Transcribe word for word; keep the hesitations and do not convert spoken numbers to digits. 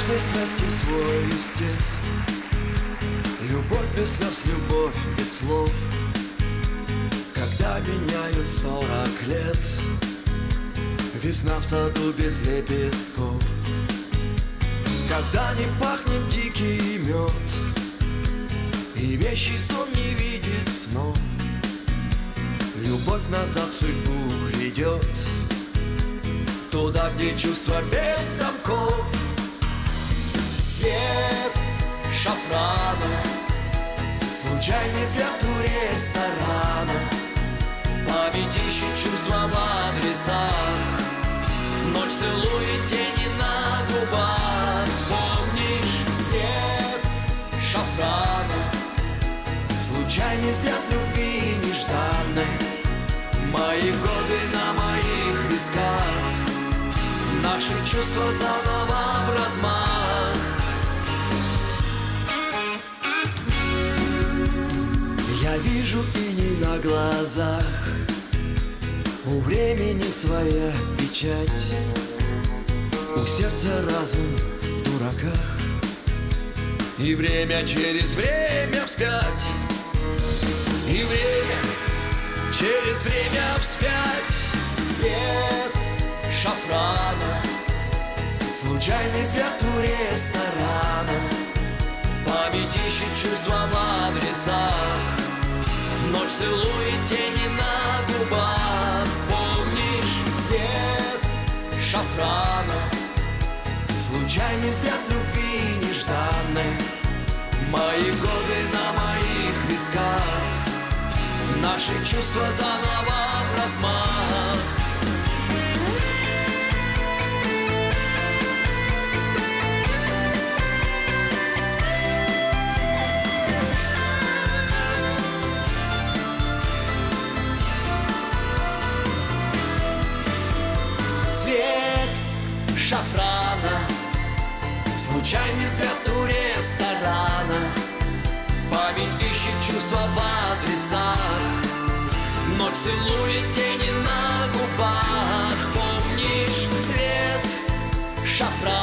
каждой страсти свой истец. Любовь без слез, любовь без слов. Когда меняют сорок лет, весна в саду без лепестков. Когда не пахнет дикий мед, и вещий сон не видит снов. Любовь назад судьбу ведет, туда, где чувства без замков. Цвет шафрана, случайный взгляд у ресторана, память ищет чувства в адресах, ночь целует тени на губах. Помнишь цвет шафрана, случайный взгляд любви нежданной, мои годы на моих висках, наши чувства заново в размах. Я вижу иней на глазах, у времени своя печать, у сердца разум в дураках, и время через время вспять, и время через время вспять. Цвет шафрана, случайный взгляд у ресторана, память ищет чувства в адресах, ночь целует тени на губах. Помнишь цвет шафрана, случайный взгляд любви нежданной, мои годы на моих висках, наши чувства заново в размах. Цвет шафрана, случайный взгляд у ресторана, память ищет чувства в адресах, ночь целует тени на губах. Помнишь цвет шафрана,